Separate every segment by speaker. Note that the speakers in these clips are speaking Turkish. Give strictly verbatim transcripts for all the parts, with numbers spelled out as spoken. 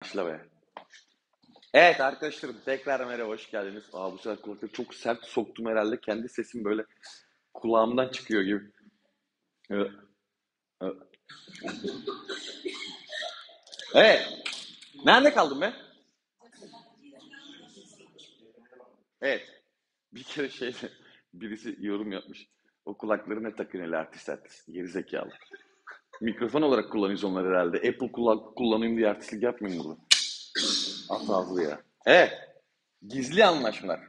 Speaker 1: Başla be. Evet arkadaşlarım tekrar merhaba, hoş geldiniz. Aa, bu sefer kulaklığı çok sert soktum herhalde. Kendi sesim böyle kulağımdan çıkıyor gibi. Evet. Evet. Evet. Nerede kaldım ben? Evet. Bir kere şey birisi yorum yapmış. O kulakları ne takın hele artist artist. Geri zekalı. Mikrofon olarak kullanıyoruz onları herhalde. Apple kulak kullanayım diye artistlik yapmayayım burada. At ağzı ya. Evet. Gizli anlaşmalar.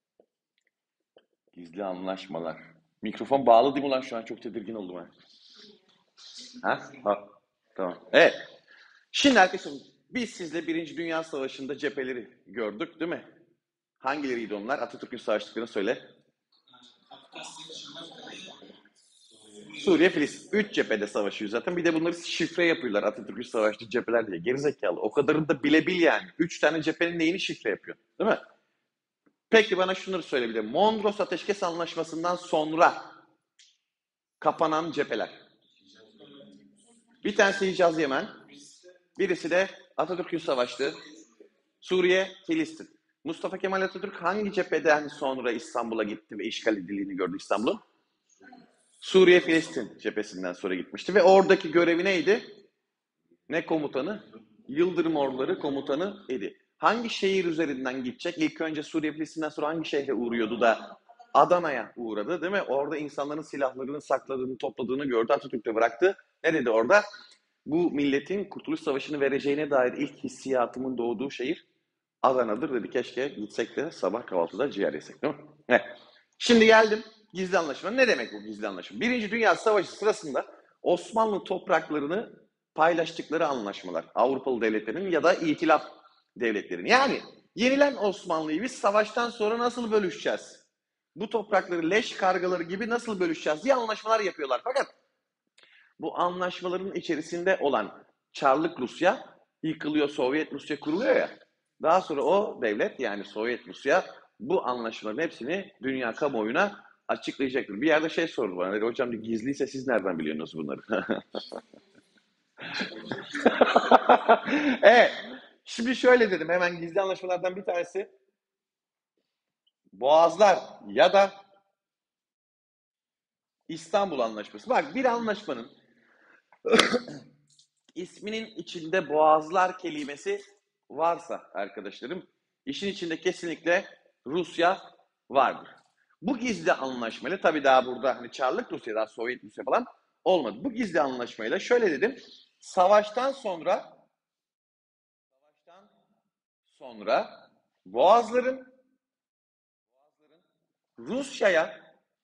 Speaker 1: Gizli anlaşmalar. Mikrofon bağlı değil mi lan, şu an çok tedirgin oldum ha. Ha? Ha. Tamam. Evet. Şimdi arkadaşım biz sizle Birinci Dünya Savaşı'nda cepheleri gördük değil mi? Hangileriydi onlar? Atatürk'ün savaştıklarını söyle. Suriye, Filistin. Üç cephede savaşıyor zaten. Bir de bunları şifre yapıyorlar, Atatürk'ün savaştığı cepheler diye. Gerizekalı. O kadarını da bile bil yani. Üç tane cephenin neyini şifre yapıyor? Değil mi? Peki bana şunları söyle bir de. Mondros Ateşkes Anlaşması'ndan sonra kapanan cepheler. Bir tanesi Hicaz Yemen. Birisi de Atatürk'ün savaştığı Suriye, Filistin. Mustafa Kemal Atatürk hangi cepheden sonra İstanbul'a gitti ve işgal edildiğini gördü İstanbul'un? Suriye, Filistin cephesinden sonra gitmişti ve oradaki görevi neydi? Ne komutanı? Yıldırım Orduları komutanı idi. Hangi şehir üzerinden gidecek? İlk önce Suriye, Filistin'den sonra hangi şehre uğruyordu da Adana'ya uğradı değil mi? Orada insanların silahlarını sakladığını, topladığını gördü. Atatürk de bıraktı. Ne dedi orada? Bu milletin Kurtuluş Savaşı'nı vereceğine dair ilk hissiyatımın doğduğu şehir Adana'dır dedi. Keşke gitsek de sabah kahvaltıda ciğer yesek değil mi? Evet. Şimdi geldim gizli anlaşma. Ne demek bu gizli anlaşma? Birinci Dünya Savaşı sırasında Osmanlı topraklarını paylaştıkları anlaşmalar. Avrupalı devletlerin ya da İtilaf devletlerin. Yani yenilen Osmanlı'yı biz savaştan sonra nasıl bölüşeceğiz? Bu toprakları leş kargaları gibi nasıl bölüşeceğiz diye anlaşmalar yapıyorlar. Fakat bu anlaşmaların içerisinde olan Çarlık Rusya yıkılıyor, Sovyet Rusya kuruluyor ya. Daha sonra o devlet, yani Sovyet Rusya, bu anlaşmaların hepsini dünya kamuoyuna açıklayacaktır. Bir yerde şey sordu bana, dedi, hocam gizliyse siz nereden biliyorsunuz bunları? Evet, şimdi şöyle dedim, hemen gizli anlaşmalardan bir tanesi Boğazlar ya da İstanbul Anlaşması. Bak, bir anlaşmanın isminin içinde Boğazlar kelimesi varsa arkadaşlarım, işin içinde kesinlikle Rusya vardır. Bu gizli anlaşmayla, tabii daha burada hani Çarlık Rusya, daha Sovyet Rusya falan olmadı. Bu gizli anlaşmayla şöyle dedim, savaştan sonra savaştan sonra Boğazların Rusya'ya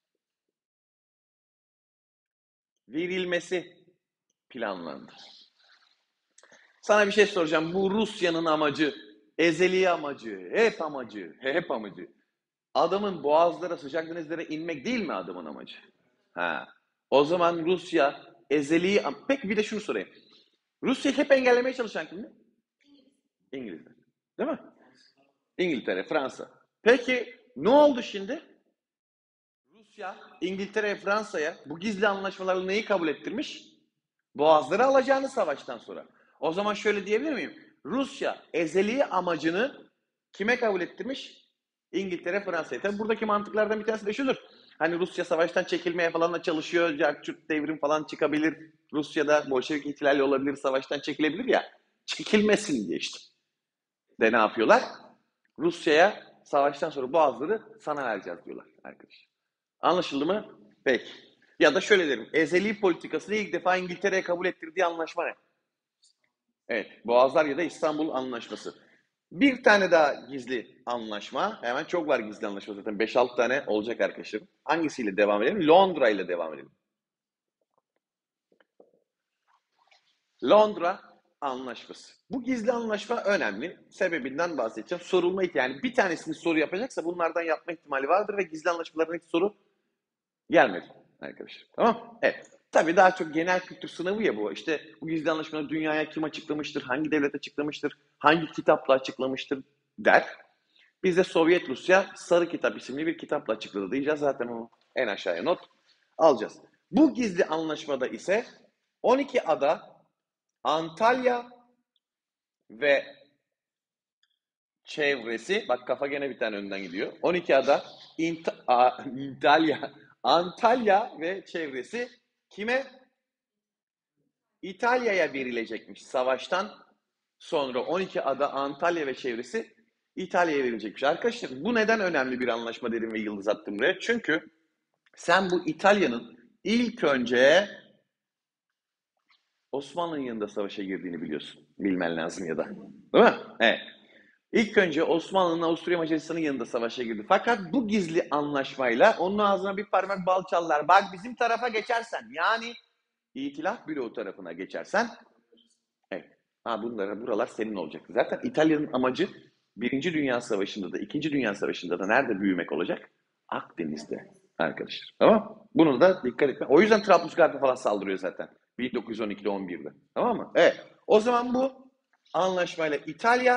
Speaker 1: verilmesi planlandı. Sana bir şey soracağım. Bu Rusya'nın amacı, ezeli amacı, hep amacı, hep amacı. Adamın boğazlara, sıcak denizlere inmek değil mi adamın amacı? Ha. O zaman Rusya ezeli... Peki bir de şunu sorayım. Rusya'yı hep engellemeye çalışan kimdi? İngilizler. Değil mi? İngiltere, Fransa. Peki ne oldu şimdi? Rusya, İngiltere, Fransa'ya bu gizli anlaşmalarla neyi kabul ettirmiş? Boğazları alacağını savaştan sonra. O zaman şöyle diyebilir miyim? Rusya ezeli amacını kime kabul ettirmiş? İngiltere, Fransa'ya. Tabii buradaki mantıklardan bir tanesi de şudur. Hani Rusya savaştan çekilmeye falan da çalışıyor. Cerçürt devrim falan çıkabilir. Rusya'da Bolşevik ihtilali olabilir. Savaştan çekilebilir ya. Çekilmesin diye işte. De ne yapıyorlar? Rusya'ya savaştan sonra boğazları sana vereceğiz diyorlar arkadaşlar. Anlaşıldı mı? Peki. Ya da şöyle derim. Ezeli politikasını ilk defa İngiltere'ye kabul ettirdiği anlaşma ne? Evet. Boğazlar ya da İstanbul Anlaşması. Bir tane daha gizli anlaşma. Hemen çok var gizli anlaşma zaten. beş altı tane olacak arkadaşlarım. Hangisiyle devam edelim? Londra ile devam edelim. Londra Anlaşması. Bu gizli anlaşma önemli. Sebebinden bahsedeceğim. Sorulma ihtimali. Yani bir tanesini soru yapacaksa bunlardan yapma ihtimali vardır ve gizli anlaşmaların hiç soru gelmedi arkadaşlar. Tamam? Evet. Tabii daha çok genel kültür sınavı ya bu. İşte bu gizli anlaşmaları dünyaya kim açıklamıştır, hangi devlet açıklamıştır, hangi kitapla açıklamıştır der. Biz de Sovyet Rusya Sarı Kitap isimli bir kitapla açıkladı diyeceğiz. Zaten onu en aşağıya not alacağız. Bu gizli anlaşmada ise on iki ada Antalya ve çevresi, bak kafa gene bir tane önden gidiyor. on iki ada İnt A- İtalya, Antalya ve çevresi kime? İtalya'ya verilecekmiş. Savaştan sonra on iki ada Antalya ve çevresi İtalya'ya verilecekmiş. Arkadaşlar bu neden önemli bir anlaşma dedim ve yıldız attım buraya? Çünkü sen bu İtalya'nın ilk önce Osmanlı'nın yanında savaşa girdiğini biliyorsun. Bilmen lazım ya da. Değil mi? Evet. İlk önce Osmanlı'nın Avusturya Macaristan'ın yanında savaşa girdi. Fakat bu gizli anlaşmayla onun ağzına bir parmak bal çaldılar. Bak bizim tarafa geçersen, yani İtilaf bloğu tarafına geçersen, evet, ha bunlara, buralar senin olacak. Zaten İtalya'nın amacı Birinci Dünya Savaşı'nda da İkinci Dünya Savaşı'nda da nerede büyümek olacak? Akdeniz'de arkadaşlar. Tamam. Bunu da dikkat etme. O yüzden Trablusgarp'a falan saldırıyor zaten. bin dokuz yüz on ikide on birde. Tamam mı? Evet. O zaman bu anlaşmayla İtalya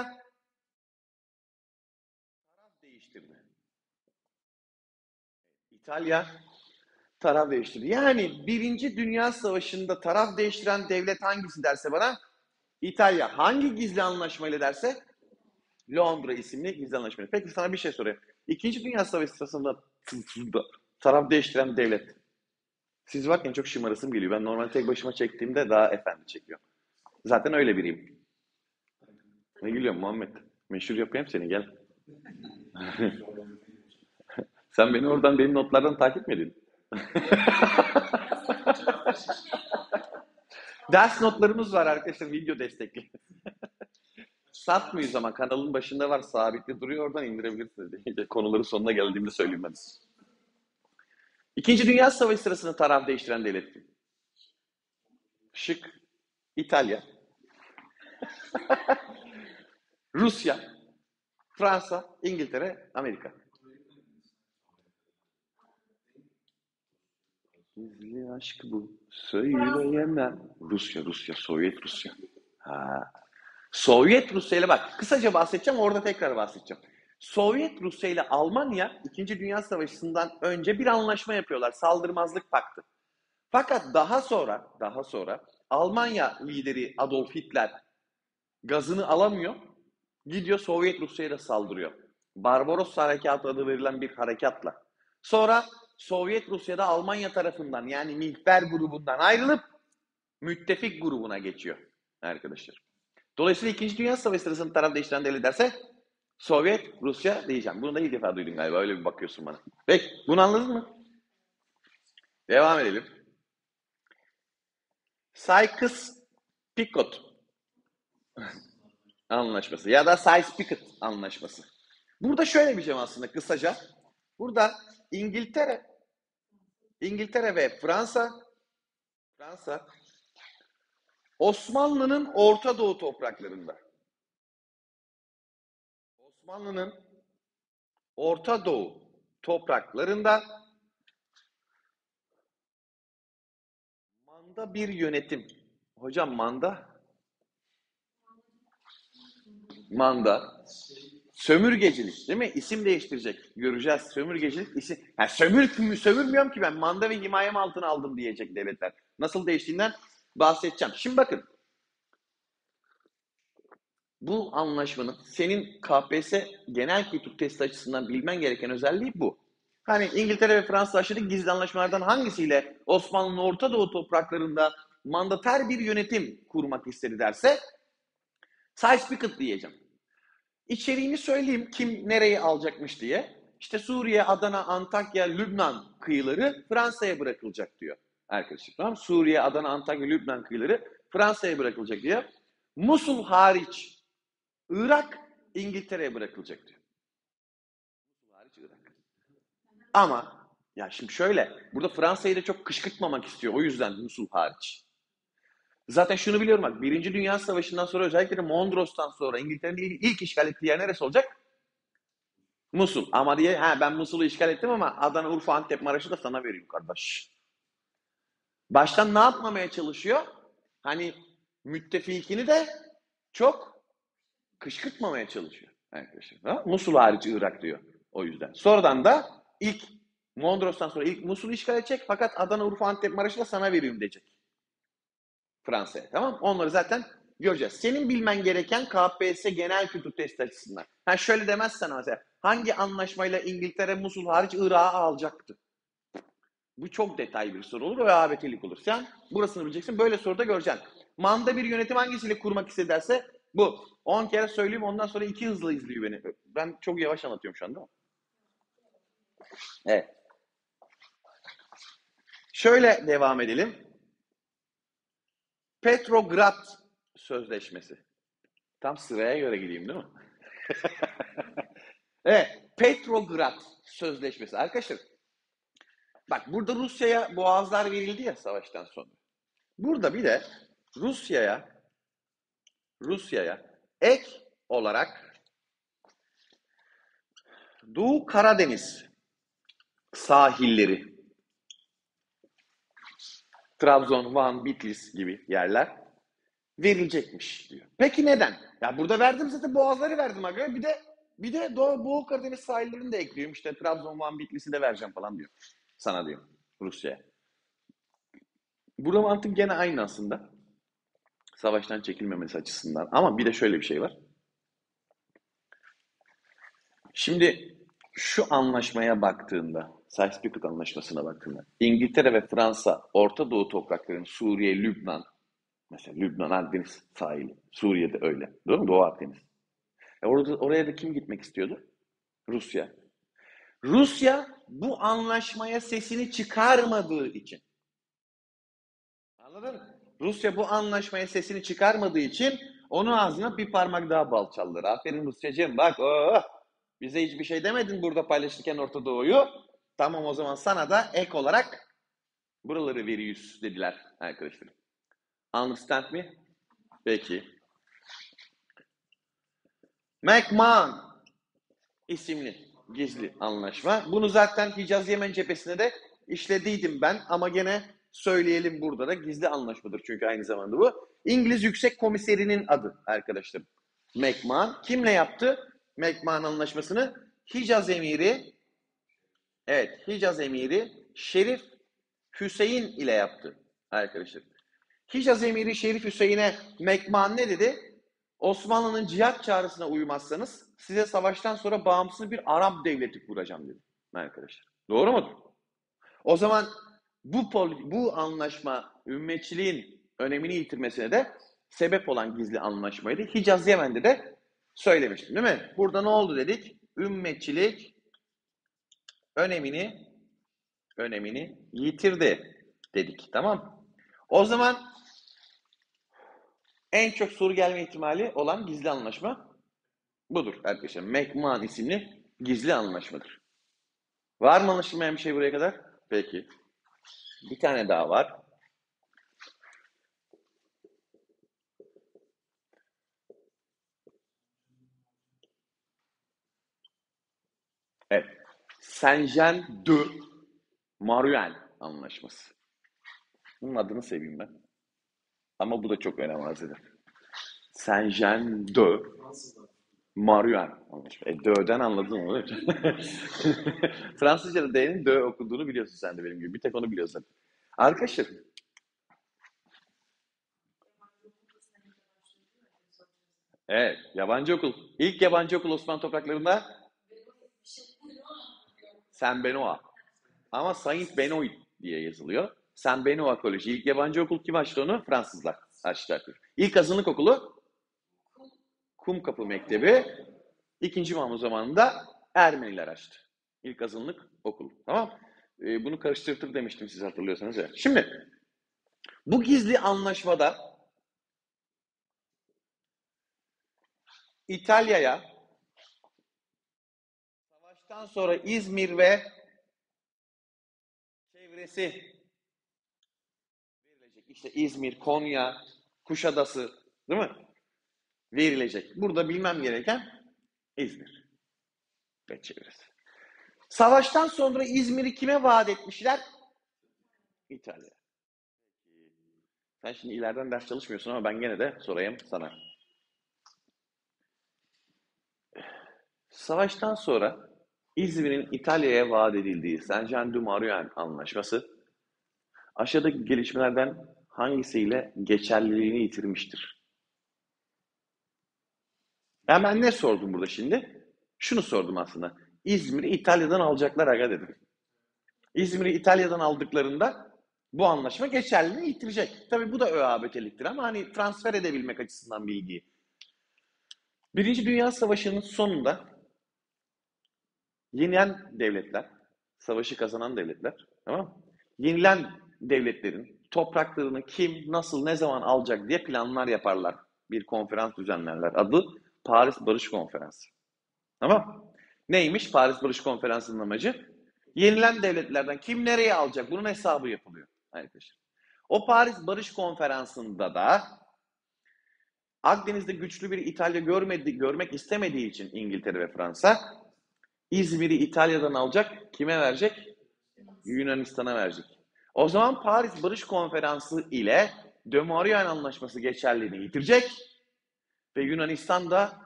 Speaker 1: taraf değiştirdi. İtalya taraf değiştirdi. Yani Birinci Dünya Savaşı'nda taraf değiştiren devlet hangisi derse bana, İtalya. Hangi gizli anlaşmayla derse, Londra isimli gizli anlaşmayla. Peki sana bir şey sorayım. İkinci Dünya Savaşı sırasında taraf değiştiren devlet. Siz varken çok şımarasım geliyor. Ben normal tek başıma çektiğimde daha efendi çekiyorum. Zaten öyle biriyim. Ne gülüyorsun Muhammed? Meşhur yapayım seni, gel. Sen beni oradan benim notlardan takip mi ediyorsun? Ders notlarımız var arkadaşlar, video destekli. Satmıyoruz ama kanalın başında var, sabitli duruyor, oradan indirebilirsiniz. Konuların sonuna geldiğimde söyleyeyim ben. İkinci Dünya Savaşı sırasında taraf değiştiren devlet. Şık. İtalya. Rusya. Fransa. İngiltere. Amerika. Gizli aşk bu. Söyleyemem. Rusya, Rusya, Sovyet Rusya. Ha. Sovyet Rusya ile bak, kısaca bahsedeceğim, orada tekrar bahsedeceğim. Sovyet Rusya ile Almanya İkinci Dünya Savaşı'ndan önce bir anlaşma yapıyorlar. Saldırmazlık paktı. Fakat daha sonra, daha sonra Almanya lideri Adolf Hitler gazını alamıyor. Gidiyor Sovyet Rusya'ya da saldırıyor. Barbaros Harekatı adı verilen bir harekatla. Sonra Sovyet Rusya'da Almanya tarafından, yani mihver grubundan ayrılıp müttefik grubuna geçiyor arkadaşlar. Dolayısıyla İkinci Dünya Savaşı sırasında taraf değiştiren devlet derse Sovyet Rusya diyeceğim. Bunu da ilk defa duydum galiba. Öyle bir bakıyorsun bana. Peki bunu anladın mı? Devam edelim. Sykes-Picot anlaşması ya da Sykes-Picot anlaşması. Burada şöyle bir şey aslında kısaca. Burada İngiltere, İngiltere ve Fransa, Fransa Osmanlı'nın Orta Doğu topraklarında. Osmanlı'nın Orta Doğu topraklarında manda bir yönetim. Hocam manda? Manda. Sömürgecilik değil mi? İsim değiştirecek. Göreceğiz. Sömürgecilik isim. Yani sömür, sömürmüyorum ki ben. Manda ve himayem altına aldım diyecek devletler. Nasıl değiştiğinden bahsedeceğim. Şimdi bakın. Bu anlaşmanın senin K P S S genel kültür testi açısından bilmen gereken özelliği bu. Hani İngiltere ve Fransa aşırı gizli anlaşmalardan hangisiyle Osmanlı'nın Orta Doğu topraklarında mandater bir yönetim kurmak istedi derse Sykes-Picot diyeceğim. İçeriğini söyleyeyim, kim nereyi alacakmış diye. İşte Suriye, Adana, Antakya, Lübnan kıyıları Fransa'ya bırakılacak diyor arkadaşlar. Tamam? Suriye, Adana, Antakya, Lübnan kıyıları Fransa'ya bırakılacak diyor. Musul hariç Irak İngiltere'ye bırakılacak diyor. Musul hariç Irak. Ama ya şimdi şöyle, burada Fransa'yı da çok kışkırtmamak istiyor. O yüzden Musul hariç. Zaten şunu biliyorum bak, Birinci Dünya Savaşı'ndan sonra özellikle de Mondros'tan sonra İngiltere'nin ilk işgal ettiği yer neresi olacak? Musul. Ama diye ha ben Musul'u işgal ettim ama Adana, Urfa, Antep, Maraş'ı da sana veriyorum kardeş. Baştan ne yapmamaya çalışıyor? Hani müttefikini de çok kışkırtmamaya çalışıyor arkadaşlar. Ha? Musul hariç Irak diyor o yüzden. Sonradan da ilk Mondros'tan sonra ilk Musul'u işgal edecek fakat Adana, Urfa, Antep, Maraş'ı da sana veriyorum diyecek. Fransa'ya, tamam. Onları zaten göreceğiz. Senin bilmen gereken K P S S genel kültür testi açısından. Ha şöyle demezsen mesela hangi anlaşmayla İngiltere Musul hariç Irak'ı alacaktı? Bu çok detaylı bir soru olur ve A B T'lik olur. Sen burasını bileceksin. Böyle soruda göreceksin. Manda bir yönetim hangisiyle kurmak isterse bu. on kere söyleyeyim ondan sonra iki hızlı izliyor beni. Ben çok yavaş anlatıyorum şu anda. Evet. Şöyle devam edelim. Petrograd Sözleşmesi. Tam sıraya göre gideyim değil mi? Evet. Petrograd Sözleşmesi. Arkadaşlar bak burada Rusya'ya boğazlar verildi ya savaştan sonra. Burada bir de Rusya'ya Rusya'ya ek olarak Doğu Karadeniz sahilleri, Trabzon, Van, Bitlis gibi yerler verilecekmiş diyor. Peki neden? Ya burada verdim zaten boğazları verdim aga. Bir de bir de Doğu, Doğu Karadeniz sahillerini de ekliyorum. İşte Trabzon, Van, Bitlis'i de vereceğim falan diyor. Sana diyor Rusya'ya. Burada mantık gene aynı aslında. Savaştan çekilmemesi açısından. Ama bir de şöyle bir şey var. Şimdi şu anlaşmaya baktığında, Sykes-Picot anlaşmasına baktığında, İngiltere ve Fransa, Orta Doğu topraklarının Suriye, Lübnan, mesela Lübnan, Akdeniz sahili, Suriye'de öyle, değil mi? Doğu Akdeniz. E orada, oraya da kim gitmek istiyordu? Rusya. Rusya bu anlaşmaya sesini çıkarmadığı için, anladın mı? Rusya bu anlaşmaya sesini çıkarmadığı için onun ağzına bir parmak daha bal çaldılar. Aferin Rusyacığım bak oh, bize hiçbir şey demedin burada paylaşırken Orta Doğu'yu. Tamam o zaman sana da ek olarak buraları veriyoruz dediler arkadaşlar. Understand me? Peki. McMahon isimli gizli anlaşma. Bunu zaten Hicaz Yemen cephesinde de işlediydim ben ama gene söyleyelim burada da gizli anlaşmadır çünkü aynı zamanda bu. İngiliz Yüksek Komiserinin adı arkadaşlar. McMahon. Kimle yaptı McMahon anlaşmasını? Hicaz Emiri, evet Hicaz Emiri Şerif Hüseyin ile yaptı arkadaşlar. Hicaz Emiri Şerif Hüseyin'e McMahon ne dedi? Osmanlı'nın cihat çağrısına uymazsanız size savaştan sonra bağımsız bir Arap devleti kuracağım dedi arkadaşlar. Doğru mudur? O zaman bu bu anlaşma ümmetçiliğin önemini yitirmesine de sebep olan gizli anlaşmaydı. Hicaz Yemen'de de söylemiştim değil mi? Burada ne oldu dedik? Ümmetçilik önemini önemini yitirdi dedik. Tamam? O zaman en çok soru gelme ihtimali olan gizli anlaşma budur arkadaşlar. McMahon isimli gizli anlaşmadır. Var mı anlaşılmayan bir şey buraya kadar? Peki. Bir tane daha var. Evet. Saint-Jean de Marouane anlaşması. Bunun adını seveyim ben. Ama bu da çok önem arz eder. Saint-Jean de Marouane anlaşması. E, D'den anladın mı? Fransızca'da D'nin de okuduğunu biliyorsun sen de benim gibi. Bir tek onu biliyorsun. Arkadaşlar. Evet. Yabancı okul. İlk yabancı okul Osmanlı topraklarında Saint Benoît. Ama Saint Benoît diye yazılıyor. Saint Benoît Koleji. İlk yabancı okul kim açtı onu? Fransızlar açtılar. İlk azınlık okulu Kumkapı Mektebi. İkinci Mahmut zamanında Ermeniler açtı. İlk azınlık okulu. Tamam. Ee, bunu karıştırtır demiştim siz hatırlıyorsanız. Ya. Şimdi bu gizli anlaşmada İtalya'ya savaştan sonra İzmir ve çevresi verilecek. İşte İzmir, Konya, Kuşadası değil mi? Verilecek. Burada bilmem gereken İzmir ve çevresi. Savaştan sonra İzmir'i kime vaat etmişler? İtalya. Sen şimdi ileriden ders çalışmıyorsun ama ben gene de sorayım sana. Savaştan sonra İzmir'in İtalya'ya vaat edildiği Saint-Jean-de-Marouane anlaşması aşağıdaki gelişmelerden hangisiyle geçerliliğini yitirmiştir? Yani ben ne sordum burada şimdi? Şunu sordum aslında. İzmir'i İtalya'dan alacaklar aga dedim. İzmir'i İtalya'dan aldıklarında bu anlaşma geçerliliğini yitirecek. Tabii bu da ÖABT'liktir ama hani transfer edebilmek açısından bilgiyi. Birinci Dünya Savaşı'nın sonunda yenilen devletler, savaşı kazanan devletler, tamam mı? Yenilen devletlerin topraklarını kim, nasıl, ne zaman alacak diye planlar yaparlar. Bir konferans düzenlerler. Adı Paris Barış Konferansı. Tamam. Neymiş Paris Barış Konferansı'nın amacı? Yenilen devletlerden kim nereye alacak? Bunun hesabı yapılıyor arkadaşlar. O Paris Barış Konferansı'nda da Akdeniz'de güçlü bir İtalya görmedi, görmek istemediği için İngiltere ve Fransa İzmir'i İtalya'dan alacak, kime verecek? Yunanistan'a verecek. O zaman Paris Barış Konferansı ile De Maurienne Anlaşması geçerliliğini yitirecek ve Yunanistan da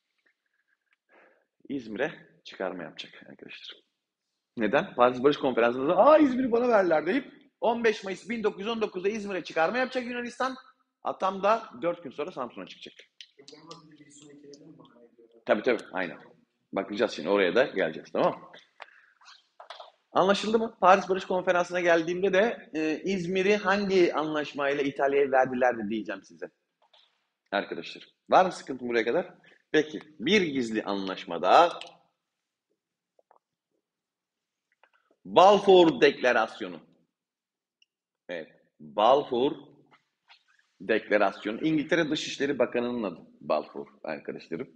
Speaker 1: İzmir'e çıkarma yapacak arkadaşlar. Neden? Paris Barış Konferansı'nda da aa İzmir'i bana verler deyip on beş Mayıs bin dokuz yüz on dokuzda İzmir'e çıkarma yapacak Yunanistan. Atam da dört gün sonra Samsun'a çıkacak. Tabii tabii aynen. Bakacağız şimdi oraya da geleceğiz, tamam mı? Anlaşıldı mı? Paris Barış Konferansı'na geldiğimde de e, İzmir'i hangi anlaşmayla İtalya'ya verdiler de diyeceğim size. Arkadaşlar. Var mı sıkıntı buraya kadar? Peki. Bir gizli anlaşmada Balfour Deklarasyonu. Evet. Balfour Deklarasyonu. İngiltere Dışişleri Bakanı'nın adı Balfour arkadaşlarım.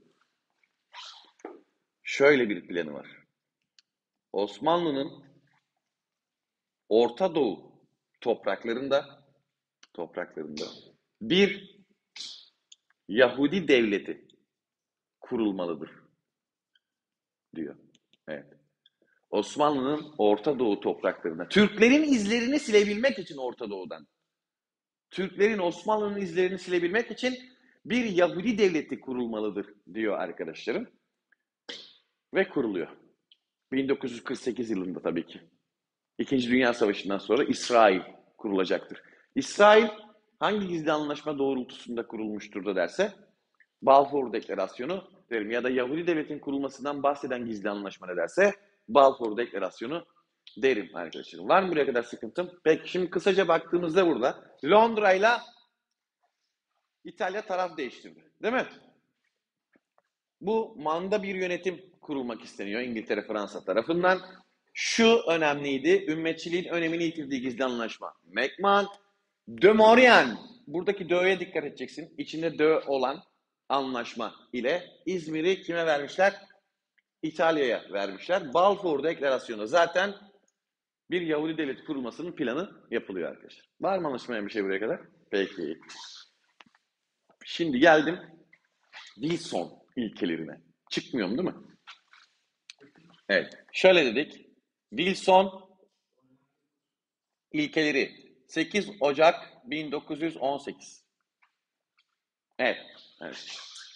Speaker 1: Şöyle bir planı var. Osmanlı'nın Orta Doğu topraklarında topraklarında bir Yahudi devleti kurulmalıdır diyor. Evet. Osmanlı'nın Orta Doğu topraklarında Türklerin izlerini silebilmek için Orta Doğu'dan Türklerin Osmanlı'nın izlerini silebilmek için bir Yahudi devleti kurulmalıdır diyor arkadaşlarım. Ve kuruluyor. bin dokuz yüz kırk sekiz yılında tabii ki. İkinci Dünya Savaşı'ndan sonra İsrail kurulacaktır. İsrail hangi gizli anlaşma doğrultusunda kurulmuştur da derse Balfour Deklarasyonu derim. Ya da Yahudi devletin kurulmasından bahseden gizli anlaşma ne derse Balfour Deklarasyonu derim arkadaşlarım. Var mı buraya kadar sıkıntım? Peki şimdi kısaca baktığımızda burada Londra ile İtalya taraf değiştirdi. Değil mi? Bu manda bir yönetim kurulmak isteniyor İngiltere, Fransa tarafından. Şu önemliydi. Ümmetçiliğin önemini yitirdiği gizli anlaşma. McMahon, De Maurienne. Buradaki D'ye dikkat edeceksin. İçinde D olan anlaşma ile İzmir'i kime vermişler? İtalya'ya vermişler. Balfour Deklarasyonu zaten bir Yahudi devleti kurulmasının planı yapılıyor arkadaşlar. Var mı anlaşmayan bir şey buraya kadar? Peki. Şimdi geldim Wilson ilkelerine. Çıkmıyorum değil mi? Evet. Şöyle dedik. Wilson ilkeleri sekiz Ocak bin dokuz yüz on sekiz. Evet. Evet.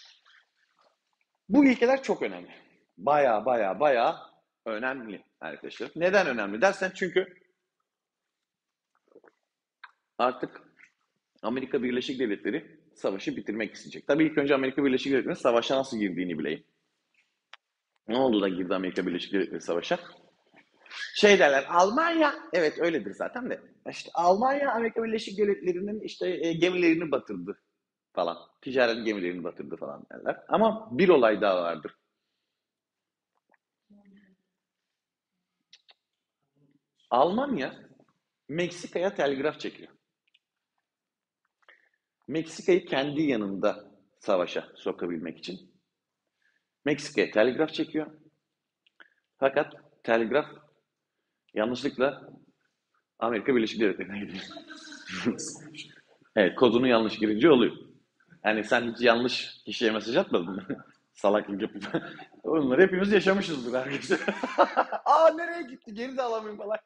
Speaker 1: Bu ilkeler çok önemli. Baya baya baya önemli arkadaşlar. Neden önemli dersen çünkü artık Amerika Birleşik Devletleri savaşı bitirmek isteyecek. Tabii ilk önce Amerika Birleşik Devletleri'nin savaşa nasıl girdiğini bileyim. Ne oldu da girdi Amerika Birleşik Devletleri savaşa? Şey derler, Almanya, evet öyledir zaten de. İşte Almanya Amerika Birleşik Devletleri'nin işte e, gemilerini batırdı falan. Ticaret gemilerini batırdı falan derler. Ama bir olay daha vardır. Almanya Meksika'ya telgraf çekiyor. Meksika'yı kendi yanında savaşa sokabilmek için. Meksika'ya telgraf çekiyor. Fakat telgraf yanlışlıkla Amerika Birleşik Devletleri'ne gidiyor. Evet, kodunu yanlış girince oluyor. Yani sen hiç yanlış kişiye mesaj atmadın mı? Salaklık yapıp. Onları hepimiz yaşamışızdır arkadaşlar. Aa nereye gitti? Geri de alamıyorum falan.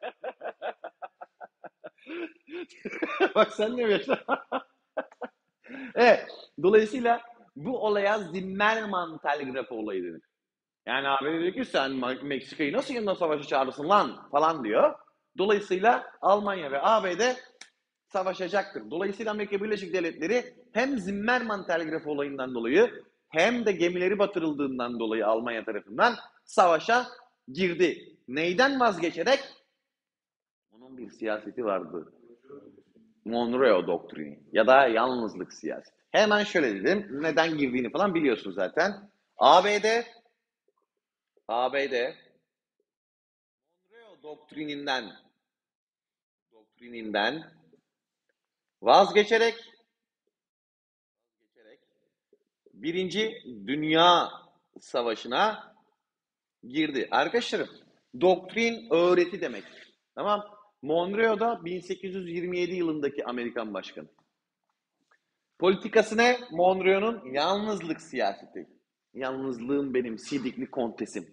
Speaker 1: Bak sen ne yaşadın? Evet. Dolayısıyla bu olaya Zimmermann telgrafı olayı denir. Yani abi diyor ki sen Meksika'yı nasıl yanına savaşa çağırırsın lan falan diyor. Dolayısıyla Almanya ve A B D savaşacaktır. Dolayısıyla Amerika Birleşik Devletleri hem Zimmermann telgrafı olayından dolayı hem de gemileri batırıldığından dolayı Almanya tarafından savaşa girdi. Neyden vazgeçerek? Onun bir siyaseti vardı. Monroe doktrini ya da yalnızlık siyaseti. Hemen şöyle dedim. Neden girdiğini falan biliyorsun zaten. A B D A B D Monroe doktrininden doktrininden vazgeçerek vazgeçerek Birinci Dünya Savaşı'na girdi. Arkadaşlarım, doktrin öğreti demek. Tamam. Monroe da bin sekiz yüz yirmi yedi yılındaki Amerikan başkanı. Politikası ne? Monroe'nun yalnızlık siyaseti. Yalnızlığım benim, sidikli kontesim.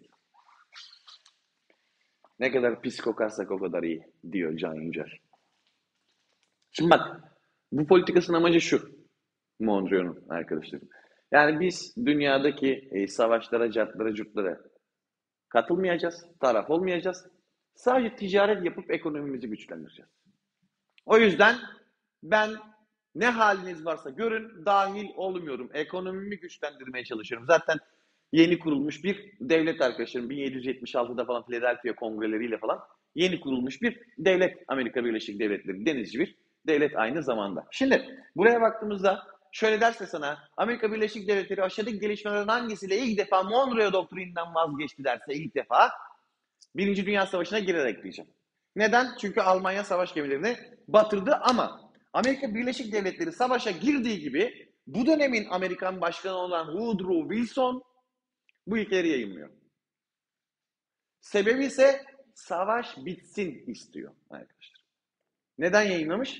Speaker 1: Ne kadar pis kokarsak o kadar iyi diyor Can Yücel. Şimdi bak, bu politikasının amacı şu. Monroe'nun arkadaşlarım. Yani biz dünyadaki e, savaşlara, cartlara, curtlara katılmayacağız, taraf olmayacağız. Sadece ticaret yapıp ekonomimizi güçlendireceğiz. O yüzden ben ne haliniz varsa görün, dahil olmuyorum. Ekonomimi güçlendirmeye çalışıyorum. Zaten yeni kurulmuş bir devlet arkadaşlarım. bin yedi yüz yetmiş altıda falan Philadelphia kongreleriyle falan yeni kurulmuş bir devlet. Amerika Birleşik Devletleri denizci bir devlet aynı zamanda. Şimdi buraya baktığımızda şöyle derse sana, Amerika Birleşik Devletleri aşağıdaki gelişmelerin hangisiyle ilk defa Monroe doktrininden vazgeçti derse, ilk defa Birinci Dünya Savaşı'na girerek diyeceğim. Neden? Çünkü Almanya savaş gemilerini batırdı ama Amerika Birleşik Devletleri savaşa girdiği gibi bu dönemin Amerikan başkanı olan Woodrow Wilson bu ilkeleri yayınlıyor. Sebebi ise savaş bitsin istiyor arkadaşlar. Neden yayınlamış?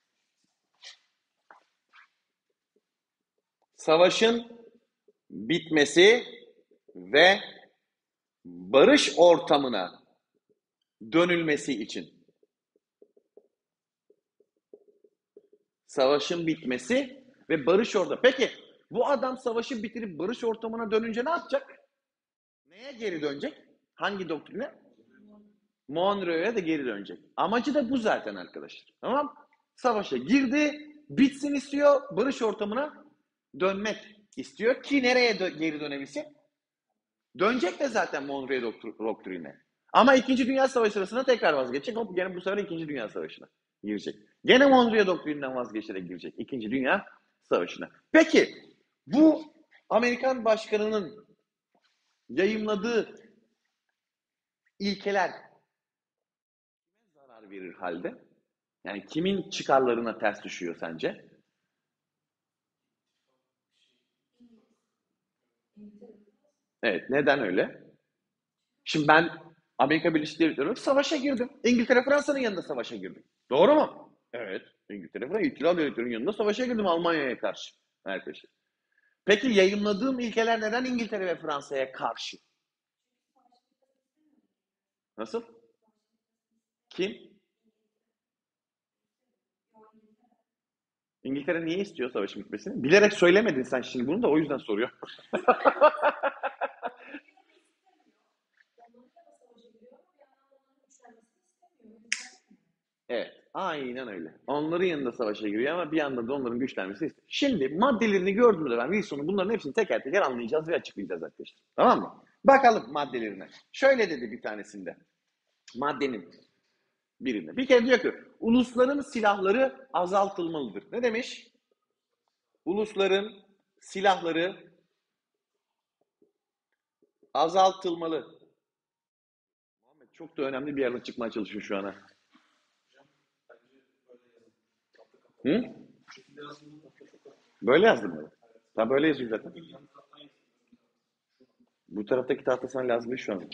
Speaker 1: Savaşın bitmesi ve barış ortamına dönülmesi için. Savaşın bitmesi ve barış ortamı. Peki bu adam savaşı bitirip barış ortamına dönünce ne yapacak? Neye geri dönecek? Hangi doktrine? Monroe'ya da geri dönecek. Amacı da bu zaten arkadaşlar. Tamam? Savaşa girdi, bitsin istiyor, barış ortamına dönmek istiyor ki nereye dö- geri dönebilsin? Dönecek de zaten Monroe doktrine. Ama İkinci Dünya Savaşı sırasında tekrar vazgeçecek. Hop, gene bu sefer İkinci Dünya Savaşı'na girecek. Gene Monroe doktrininden vazgeçerek girecek İkinci Dünya Savaşı'na. Peki bu Amerikan başkanının yayımladığı ilkeler kime zarar verir halde? Yani kimin çıkarlarına ters düşüyor sence? Evet, neden öyle? Şimdi ben Amerika Birleşik Devletleri'yle savaşa girdim. İngiltere Fransa'nın yanında savaşa girdim. Doğru mu? Evet. İngiltere Fransa İtilaf Devletleri'nin yanında savaşa girdim Almanya'ya karşı. Arkadaşlar. Peki yayınladığım ilkeler neden İngiltere ve Fransa'ya karşı? Nasıl? Kim? İngiltere niye istiyor savaşın bitmesini? Bilerek söylemedin sen şimdi bunu da, o yüzden soruyor. Evet, aynen öyle. Onların yanında savaşa giriyor ama bir yandan da onların güçlenmesini istiyor. Şimdi maddelerini gördüğümüzde ben Wilson'un bunların hepsini teker teker anlayacağız ve açıklayacağız arkadaşlar. Tamam mı? Bakalım maddelerine. Şöyle dedi bir tanesinde. Maddenin birinde. Bir kere diyor ki ulusların silahları azaltılmalıdır. Ne demiş? Ulusların silahları azaltılmalı. Muhammed çok da önemli bir yerden çıkmaya çalışıyor şu ana. Hı? Böyle yazdım mı? Tam böyle yazıyor zaten. Bu taraftaki tahta sana lazım değil şu an.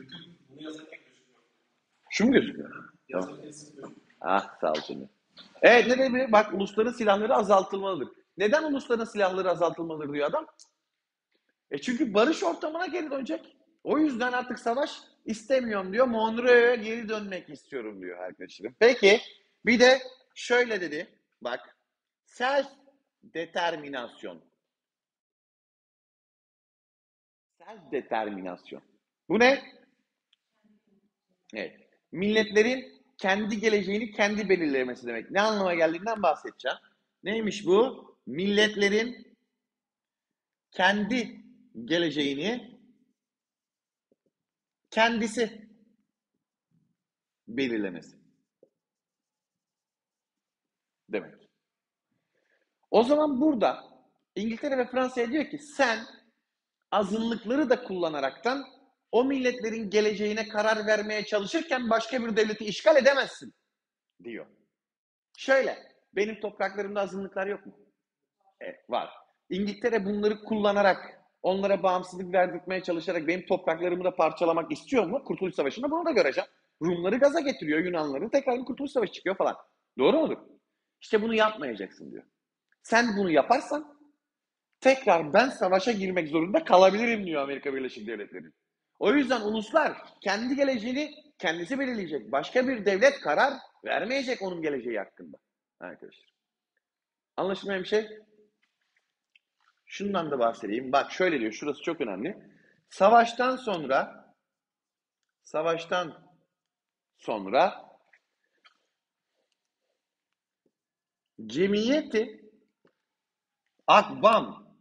Speaker 1: Şu mu gözüküyor? Tamam. Ah, sağ ol canım. Evet, ne dedi? Bak, ulusların silahları azaltılmalıdır. Neden ulusların silahları azaltılmalıdır diyor adam? E çünkü barış ortamına geri dönecek. O yüzden artık savaş istemiyorum diyor. Monroe'ya geri dönmek istiyorum diyor arkadaşlarım. Peki bir de şöyle dedi. Bak, self determinasyon. Self determinasyon. Bu ne? Evet. Milletlerin kendi geleceğini kendi belirlemesi demek. Ne anlama geldiğinden bahsedeceğim. Neymiş bu? Milletlerin kendi geleceğini kendisi belirlemesi demek. O zaman burada İngiltere ve Fransa'ya diyor ki sen azınlıkları da kullanaraktan o milletlerin geleceğine karar vermeye çalışırken başka bir devleti işgal edemezsin diyor. Şöyle, benim topraklarımda azınlıklar yok mu? Evet, var. İngiltere bunları kullanarak, onlara bağımsızlık verdirtmeye çalışarak benim topraklarımı da parçalamak istiyor mu? Kurtuluş Savaşı'nda bunu da göreceğim. Rumları gaza getiriyor, Yunanları tekrar bir Kurtuluş Savaşı çıkıyor falan. Doğru mudur? İşte bunu yapmayacaksın diyor. Sen bunu yaparsan tekrar ben savaşa girmek zorunda kalabilirim diyor Amerika Birleşik Devletleri. O yüzden uluslar kendi geleceğini kendisi belirleyecek. Başka bir devlet karar vermeyecek onun geleceği hakkında. Arkadaşlar. Anlaşılmayan bir şey? Şundan da bahsedeyim. Bak şöyle diyor. Şurası çok önemli. Savaştan sonra savaştan sonra cemiyeti akvam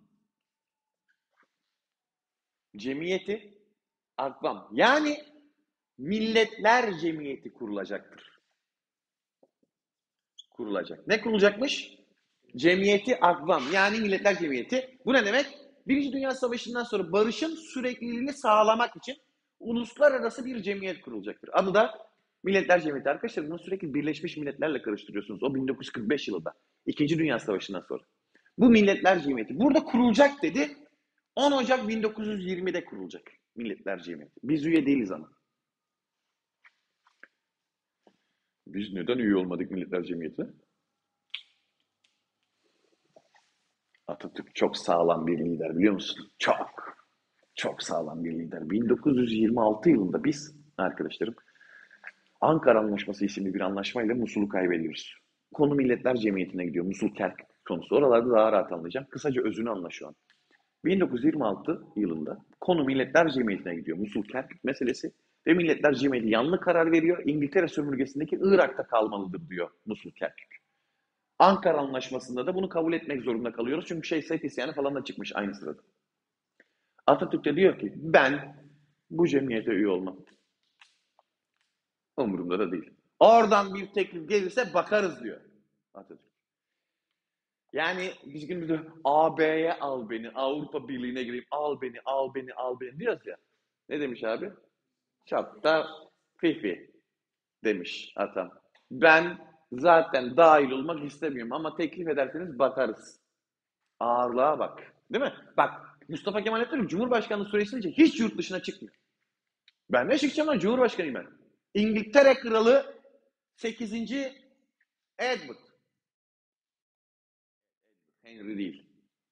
Speaker 1: cemiyeti akvam yani milletler cemiyeti kurulacaktır. Kurulacak. Ne kurulacakmış? Cemiyeti akvam yani milletler cemiyeti. Bu ne demek? Birinci Dünya Savaşı'ndan sonra barışın sürekliliğini sağlamak için uluslararası bir cemiyet kurulacaktır. Adı da Milletler Cemiyeti. Arkadaşlar bunu sürekli Birleşmiş Milletler'le karıştırıyorsunuz. O bin dokuz yüz kırk beş yılında. İkinci Dünya Savaşı'ndan sonra. Bu Milletler Cemiyeti. Burada kurulacak dedi. on Ocak bin dokuz yüz yirmide kurulacak Milletler Cemiyeti. Biz üye değiliz ama. Biz neden üye olmadık Milletler Cemiyeti'ne? Atatürk çok sağlam bir lider biliyor musun? Çok. Çok sağlam bir lider. bin dokuz yüz yirmi altı yılında biz arkadaşlarım Ankara Anlaşması isimli bir anlaşmayla Musul'u kaybediyoruz. Konu Milletler Cemiyeti'ne gidiyor. Musul Kerkük konusu. Oralarda daha rahat anlayacağım. Kısaca özünü anla şu an. bin dokuz yüz yirmi altı yılında konu Milletler Cemiyeti'ne gidiyor. Musul Kerkük meselesi ve Milletler Cemiyeti yanlı karar veriyor. İngiltere sömürgesindeki Irak'ta kalmalıdır diyor Musul Kerkük. Ankara Anlaşması'nda da bunu kabul etmek zorunda kalıyoruz. Çünkü şey Seyf isyanı falan da çıkmış aynı sırada. Atatürk de diyor ki ben bu cemiyete üye olmam. Umurumda da değil. Oradan bir teklif gelirse bakarız diyor Atatürk. Yani biz günümüzde A B'ye al beni, Avrupa Birliği'ne gireyim, al beni, al beni, al beni diyoruz ya. Ne demiş abi? Çok da fifi demiş atam. Ben zaten dahil olmak istemiyorum ama teklif ederseniz bakarız. Ağırlığa bak. Değil mi? Bak Mustafa Kemal Atatürk Cumhurbaşkanlığı süresince hiç yurt dışına çıkmıyor. Ben ne çıkacağım lan? Cumhurbaşkanıyım ben. İngiltere Kralı sekizinci Edward. Henry değil.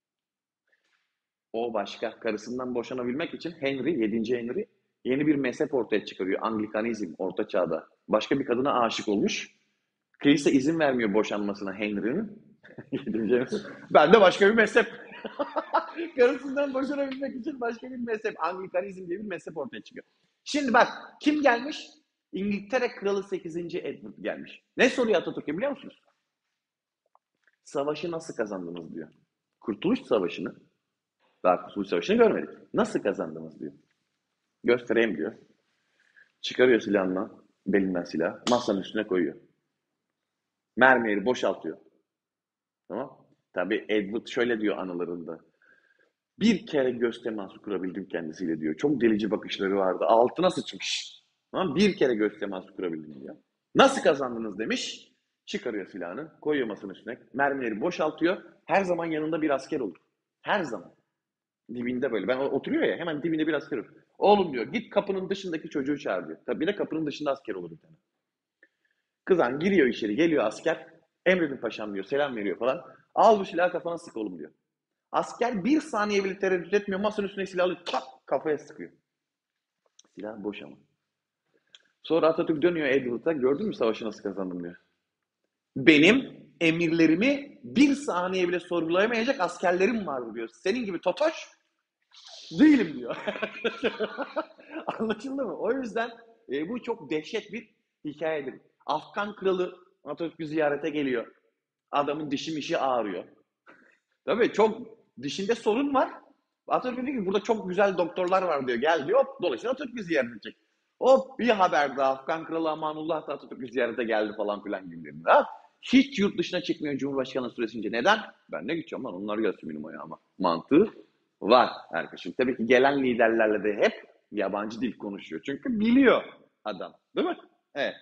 Speaker 1: O başka. Karısından boşanabilmek için Henry, yedinci Henry yeni bir mezhep ortaya çıkarıyor. Anglikanizm orta çağda. Başka bir kadına aşık olmuş. Kilise izin vermiyor boşanmasına Henry'nin. yedinci Henry. Ben de başka bir mezhep. Karısından boşanabilmek için başka bir mezhep. Anglikanizm diye bir mezhep ortaya çıkıyor. Şimdi bak kim gelmiş? İngiltere Kralı sekizinci Edward gelmiş. Ne soruyor Atatürk'e biliyor musunuz? Savaşı nasıl kazandınız diyor. Kurtuluş Savaşı'nı, daha Kurtuluş Savaşı'nı görmedik. Nasıl kazandınız diyor. Göstereyim diyor. Çıkarıyor silahını, belinden silah, masanın üstüne koyuyor. Mermileri boşaltıyor. Tamam. Tabii Edward şöyle diyor anılarında. Bir kere göz teması kurabildim kendisiyle diyor. Çok delici bakışları vardı. Altına sıçmış. Tamam. Bir kere göz teması kurabildim diyor. Nasıl kazandınız demiş. Çıkarıyor silahını, koyuyor masanın üstüne. Mermileri boşaltıyor. Her zaman yanında bir asker olur. Her zaman. Dibinde böyle. Ben oturuyor ya hemen dibinde bir asker olur. Oğlum diyor git kapının dışındaki çocuğu çağır diyor. Tabii bir de kapının dışında asker olur bir tane. Kızan giriyor içeri geliyor asker. Emredin paşam diyor selam veriyor falan. Al bu silahı kafana sık oğlum diyor. Asker bir saniye bile tereddüt etmiyor. Masanın üstüne silah alıyor. Tak kafaya sıkıyor. Silah boş ama. Sonra Atatürk dönüyor Edward'a. Gördün mü savaşı nasıl kazandım diyor. Benim emirlerimi bir saniye bile sorgulayamayacak askerlerim var diyor. Senin gibi totoş değilim diyor. Anlaşıldı mı? O yüzden e, bu çok dehşet bir hikayedir. Afgan kralı Atatürk'ü ziyarete geliyor. Adamın dişi mişi ağrıyor. Tabii çok dişinde sorun var. Atatürk diyor ki burada çok güzel doktorlar var diyor. Gel diyor. Hop dolayısıyla Atatürk'ü ziyaret edecek. Hop bir haber daha. Afgan Kralı Amanullah da Atatürk'ü ziyarete geldi falan filan gibilerinde. Ha? Hiç yurt dışına çıkmıyor Cumhurbaşkanlığı süresince. Neden? Ben ne gideceğim lan? Onlar gelsin benim ayağıma. Mantığı var arkadaşım. Tabii ki gelen liderlerle de hep yabancı dil konuşuyor. Çünkü biliyor adam. Değil mi? Evet.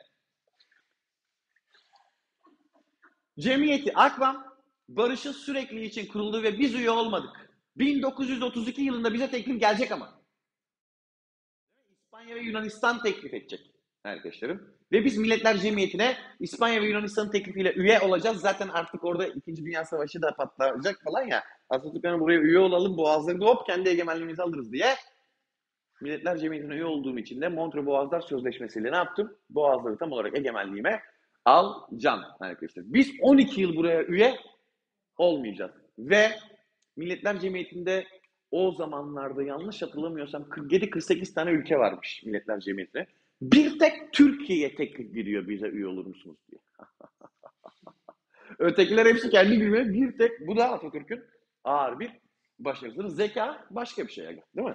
Speaker 1: Cemiyeti Akvam barışın sürekli için kuruldu ve biz üye olmadık. bin dokuz yüz otuz iki yılında bize teklif gelecek ama. İspanya ve Yunanistan teklif edecek arkadaşlarım. Ve biz Milletler Cemiyeti'ne İspanya ve Yunanistan'ın teklifiyle üye olacağız. Zaten artık orada İkinci Dünya Savaşı da patlayacak falan ya. Atatürk yani buraya üye olalım, boğazları da hop kendi egemenliğimizi alırız diye. Milletler Cemiyeti'ne üye olduğum için de Montreux Boğazlar Sözleşmesi'yle ne yaptım? Boğazları tam olarak egemenliğime alacağım arkadaşlar. Biz on iki yıl buraya üye olmayacağız. Ve Milletler Cemiyeti'nde o zamanlarda yanlış hatırlamıyorsam kırk yedi kırk sekiz tane ülke varmış Milletler Cemiyeti'ne. Bir tek Türkiye'ye teklif gidiyor bize üye olur musunuz diye. Ötekiler hepsi kendi gibi bir tek bu da Atatürk'ün ağır bir başarısıdır. Zeka başka bir şey değil mi?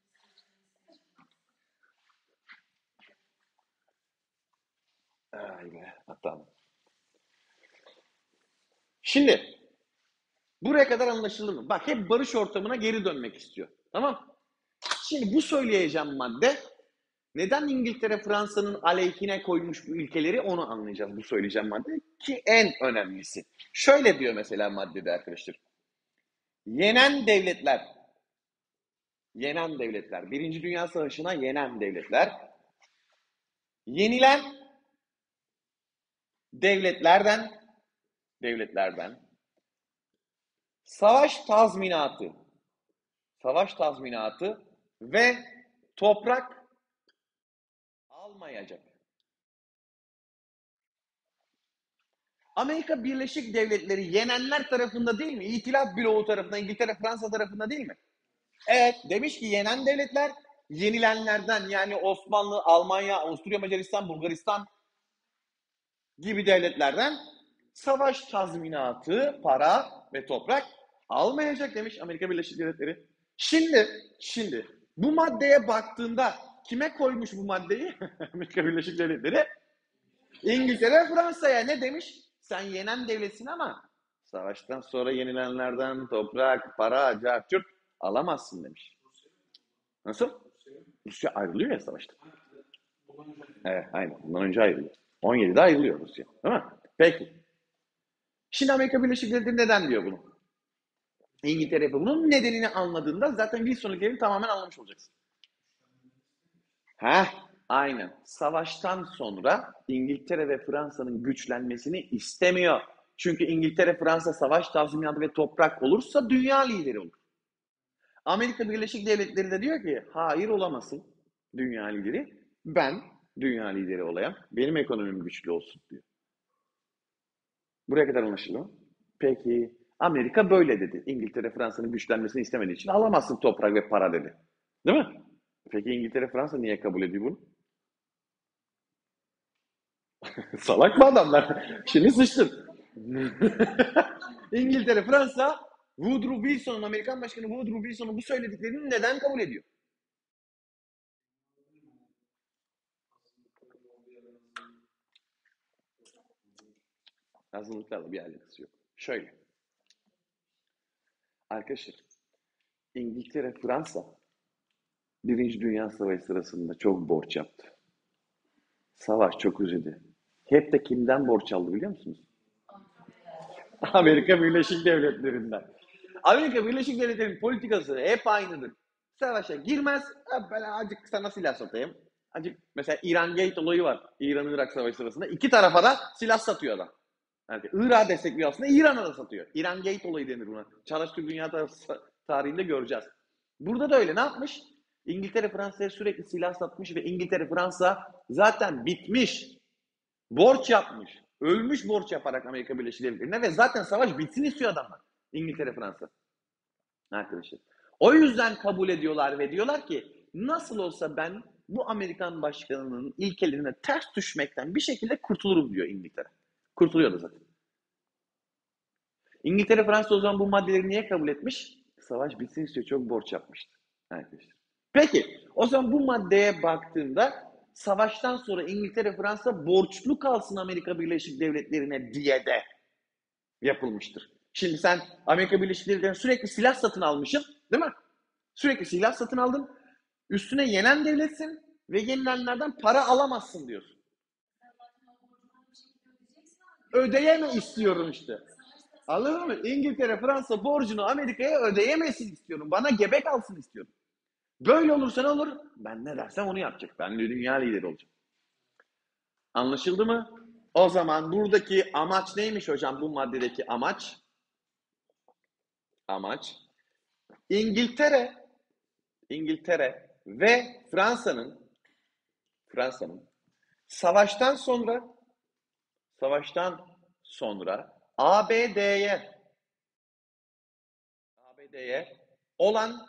Speaker 1: Ay be hatam. Şimdi buraya kadar anlaşıldı mı? Bak hep barış ortamına geri dönmek istiyor. Tamam. Şimdi bu söyleyeceğim madde neden İngiltere Fransa'nın aleyhine koymuş bu ülkeleri onu anlayacağız bu söyleyeceğim madde ki en önemlisi. Şöyle diyor mesela maddede arkadaşlar. Yenen devletler, yenen devletler, Birinci Dünya Savaşı'na yenen devletler, yenilen devletlerden, devletlerden savaş tazminatı, savaş tazminatı ve toprak almayacak. Amerika Birleşik Devletleri yenenler tarafında değil mi? İtilaf bloğu tarafında, İngiltere, Fransa tarafında değil mi? Evet, demiş ki yenen devletler yenilenlerden yani Osmanlı, Almanya, Avusturya, Macaristan, Bulgaristan gibi devletlerden savaş tazminatı, para ve toprak almayacak demiş Amerika Birleşik Devletleri. Şimdi, şimdi bu maddeye baktığında kime koymuş bu maddeyi? Amerika Birleşik Devletleri. İngiltere, Fransa'ya ne demiş? Sen yenen devletsin ama savaştan sonra yenilenlerden toprak, para, carçurt alamazsın demiş. Nasıl? Rusya ayrılıyor ya savaşta. Evet, aynen. Bundan önce ayrılıyor. on yedide ayrılıyor Rusya. Değil mi? Peki. Şimdi Amerika Birleşik Devletleri neden diyor bunu? İngiltere bunun nedenini anladığında zaten Wilson ülkelerini tamamen anlamış olacaksın. Heh, aynen. Savaştan sonra İngiltere ve Fransa'nın güçlenmesini istemiyor. Çünkü İngiltere, Fransa savaş tazminatı ve toprak olursa dünya lideri olur. Amerika Birleşik Devletleri de diyor ki hayır olamasın dünya lideri. Ben dünya lideri olayım. Benim ekonomim güçlü olsun diyor. Buraya kadar anlaşıldı mı? Peki Amerika böyle dedi. İngiltere Fransa'nın güçlenmesini istemediği için alamazsın toprak ve para dedi. Değil mi? Peki İngiltere Fransa niye kabul ediyor bunu? Salak mı adamlar? Şimdi sıçtın. İngiltere Fransa Woodrow Wilson'un Amerikan Başkanı Woodrow Wilson'un bu söylediklerini neden kabul ediyor? Azınlıklarla bir alakası yok. Şöyle. Arkadaşlar, İngiltere, Fransa Birinci Dünya Savaşı sırasında çok borç yaptı. Savaş çok uzadı. Hep de kimden borç aldı biliyor musunuz? Amerika Birleşik Devletleri'nden. Amerika Birleşik Devletleri'nin politikası hep aynıdır. Savaşa girmez, ben azıcık sana silah satayım. Azıcık mesela İran Gate olayı var. İran-Irak Savaşı sırasında. İki tarafa da silah satıyor adam. Yani Irak'ı destekliyor aslında, İran'a da satıyor. İran Gate olayı denir buna. Çağdaş Türk Dünya tarihinde göreceğiz. Burada da öyle. Ne yapmış? İngiltere Fransa'ya sürekli silah satmış ve İngiltere Fransa zaten bitmiş. Borç yapmış. Ölmüş borç yaparak Amerika Birleşik Devletleri'ne ve zaten savaş bitsin istiyor adamlar. İngiltere Fransa. Arkadaşlar. O yüzden kabul ediyorlar ve diyorlar ki nasıl olsa ben bu Amerikan başkanının ilkelerine ters düşmekten bir şekilde kurtulurum diyor İngiltere. Kurtuluyor da zaten. İngiltere, Fransa o zaman bu maddeleri niye kabul etmiş? savaş bitsin istiyor. Çok borç yapmıştı arkadaşlar. Peki o zaman bu maddeye baktığında savaştan sonra İngiltere, Fransa borçlu kalsın Amerika Birleşik Devletleri'ne diye de yapılmıştır. Şimdi sen Amerika Birleşik Devletleri'ne sürekli silah satın almışsın, değil mi? Sürekli silah satın aldın. Üstüne yenen devletsin ve yenilenlerden para alamazsın diyorsun. Ödeyeme istiyorum işte. Anladın mı? İngiltere, Fransa borcunu Amerika'ya ödeyemesin istiyorum. Bana gebe kalsın istiyorum. Böyle olursa ne olur? Ben ne dersem onu yapacak. Ben de dünya lideri olacağım. Anlaşıldı mı? O zaman buradaki amaç neymiş hocam? Bu maddedeki amaç? Amaç İngiltere, İngiltere ve Fransa'nın Fransa'nın savaştan sonra savaştan sonra A B D'ye A B D'ye olan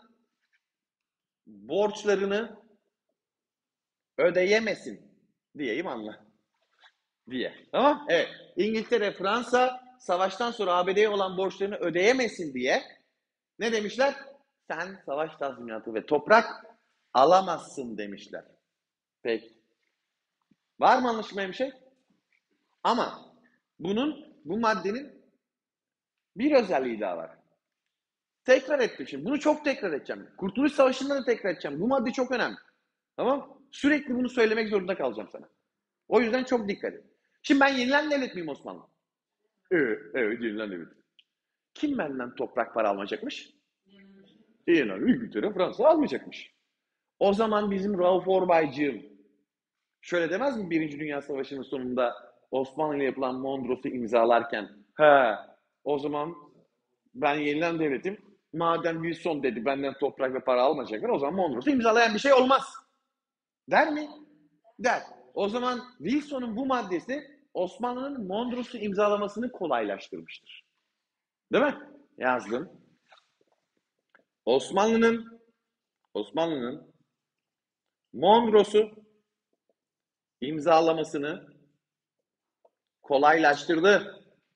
Speaker 1: borçlarını ödeyemesin diyeyim anla. Diye. Tamam? Evet. İngiltere, Fransa savaştan sonra A B D'ye olan borçlarını ödeyemesin diye ne demişler? Sen savaş tazminatı ve toprak alamazsın demişler. Peki. Var mı anlaşılmayan bir şey? Ama bunun, bu maddenin bir özelliği daha var. Tekrar ettim şimdi. Bunu çok tekrar edeceğim. Kurtuluş Savaşı'nda da tekrar edeceğim. Bu madde çok önemli. Tamam? Sürekli bunu söylemek zorunda kalacağım sana. O yüzden çok dikkat et. Şimdi ben yenilen devlet miyim Osmanlı? Evet, evet yenilen devlet. Kim benden toprak para almayacakmış? İnan, İngiltere, Fransa almayacakmış. O zaman bizim Rauf Orbaycığım şöyle demez mi Birinci Dünya Savaşı'nın sonunda Osmanlı ile yapılan Mondros'u imzalarken he o zaman ben yenilen devletim madem Wilson dedi benden toprak ve para almayacaklar o zaman Mondros'u imzalayan bir şey olmaz. Der mi? Der. O zaman Wilson'un bu maddesi Osmanlı'nın Mondros'u imzalamasını kolaylaştırmıştır. Değil mi? Yazdım. Osmanlı'nın Osmanlı'nın Mondros'u imzalamasını kolaylaştırdı.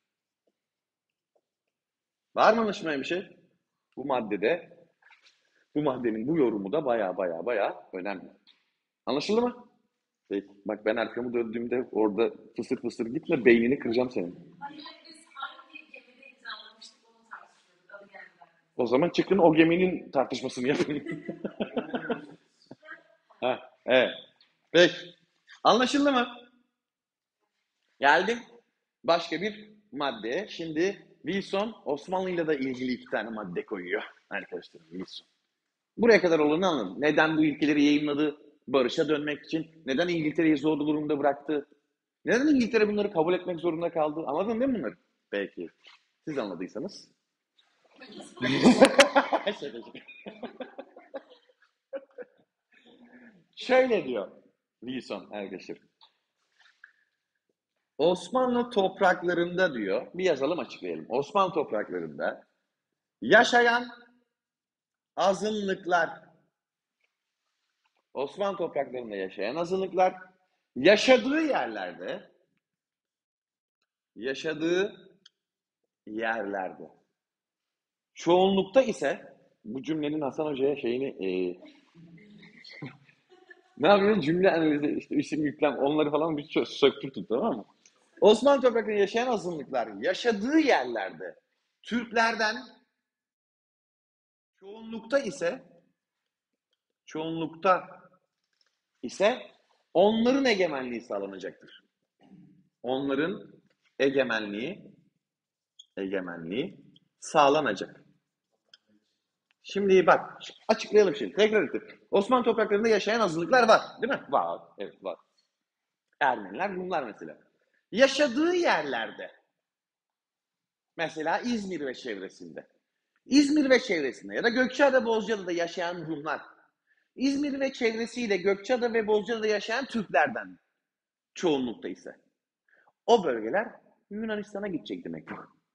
Speaker 1: Var mı anlaşılmayan bir şey? Bu maddede, bu maddenin bu yorumu da baya baya baya önemli. Anlaşıldı mı? Peki. Bak ben arkamı döndüğümde orada fısır fısır gitme beynini kıracağım senin. O zaman çıkın o geminin tartışmasını yapın. Ha, evet. Peki. Anlaşıldı mı? Geldim başka bir maddeye. Şimdi Wilson Osmanlı'yla da ilgili iki tane madde koyuyor arkadaşlar Wilson. Buraya kadar olanı anladım. Neden bu ilkeleri yayınladı? Barışa dönmek için. Neden İngiltere'yi zor durumda bıraktı? Neden İngiltere bunları kabul etmek zorunda kaldı? Anladın değil mi bunları? Peki. Siz anladıysanız. Şöyle diyor Wilson arkadaşlar. Osmanlı topraklarında diyor, bir yazalım açıklayalım. Osmanlı topraklarında yaşayan azınlıklar, Osmanlı topraklarında yaşayan azınlıklar, yaşadığı yerlerde, yaşadığı yerlerde, çoğunlukta ise, bu cümlenin Hasan Hoca'ya şeyini, e, ne yapıyorsun? Cümle analizi, işte isim yüklem, onları falan bir söktürtün, tamam mı? Osmanlı topraklarında yaşayan azınlıklar, yaşadığı yerlerde, Türklerden, çoğunlukta ise, çoğunlukta ise onların egemenliği sağlanacaktır. Onların egemenliği egemenliği sağlanacak. Şimdi bak açıklayalım şimdi. Tekrar edelim. Osmanlı topraklarında yaşayan azınlıklar var. Değil mi? Var. Evet var. Ermeniler bunlar mesela. Yaşadığı yerlerde mesela İzmir ve çevresinde İzmir ve çevresinde ya da Gökçeada, Bozcaada'da yaşayan Rumlar, İzmir ve çevresiyle Gökçeada ve Bozcaada'da yaşayan Türklerden çoğunlukta ise o bölgeler Yunanistan'a gidecek demek.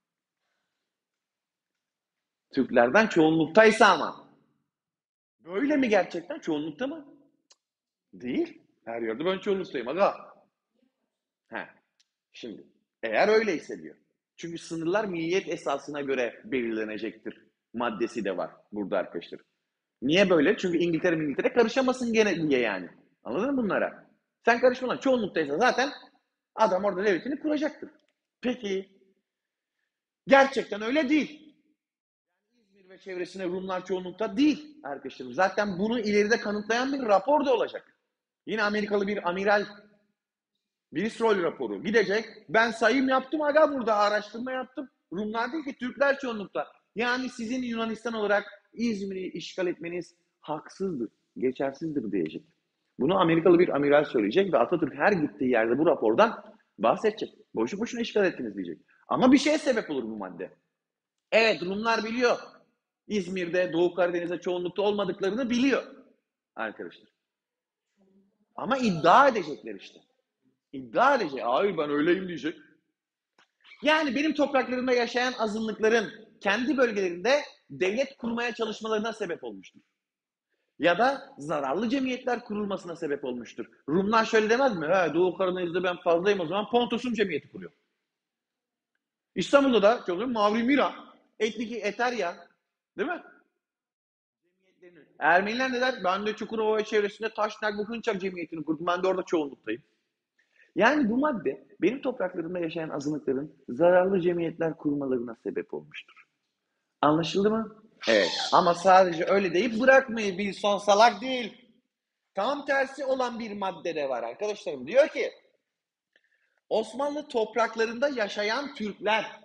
Speaker 1: Türklerden çoğunluktaysa ama. Böyle mi gerçekten? Çoğunlukta mı? Değil. Her yerde ben çoğunluktayım aga. He. Şimdi eğer öyleyse diyor. Çünkü sınırlar milliyet esasına göre belirlenecektir maddesi de var burada arkadaşlar. Niye böyle? Çünkü İngiltere İngiltere karışamasın gene diye yani. Anladın mı bunlara? Sen karışmadan çoğunluktaysa zaten adam orada devletini kuracaktır. Peki gerçekten öyle değil. İzmir ve çevresine Rumlar çoğunlukta değil arkadaşlarım. Zaten bunu ileride kanıtlayan bir rapor da olacak. Yine Amerikalı bir amiral Bristol raporu gidecek. Ben sayım yaptım aga, burada araştırma yaptım. Rumlar değil ki, Türkler çoğunlukta. Yani sizin Yunanistan olarak İzmir'i işgal etmeniz haksızdır, geçersizdir diyecek. Bunu Amerikalı bir amiral söyleyecek ve Atatürk her gittiği yerde bu rapordan bahsedecek. Boşu boşuna işgal ettiniz diyecek. Ama bir şeye sebep olur bu madde. Evet, Rumlar biliyor. İzmir'de, Doğu Karadeniz'de çoğunlukta olmadıklarını biliyor arkadaşlar. Ama iddia edecekler işte. İddia edecek. Hayır ben öyleyim diyecek. Yani benim topraklarımda yaşayan azınlıkların kendi bölgelerinde devlet kurmaya çalışmalarına sebep olmuştur. Ya da zararlı cemiyetler kurulmasına sebep olmuştur. Rumlar şöyle demez mi? He, Doğu Karadeniz'de ben fazlayım, o zaman Pontus'un cemiyeti kuruyor. İstanbul'da da çok Mavri Mira, Etniki Eterya, değil mi? Ermeniler ne der? Ben de Çukurova çevresinde Taşnak ve Hınçak cemiyetini kurdum. Ben de orada çoğunluktayım. Yani bu madde benim topraklarımda yaşayan azınlıkların zararlı cemiyetler kurmalarına sebep olmuştur. Anlaşıldı mı? Evet. Ama sadece öyle deyip bırakmayın. Bir son salak değil. Tam tersi olan bir madde de var arkadaşlarım. Diyor ki Osmanlı topraklarında yaşayan Türkler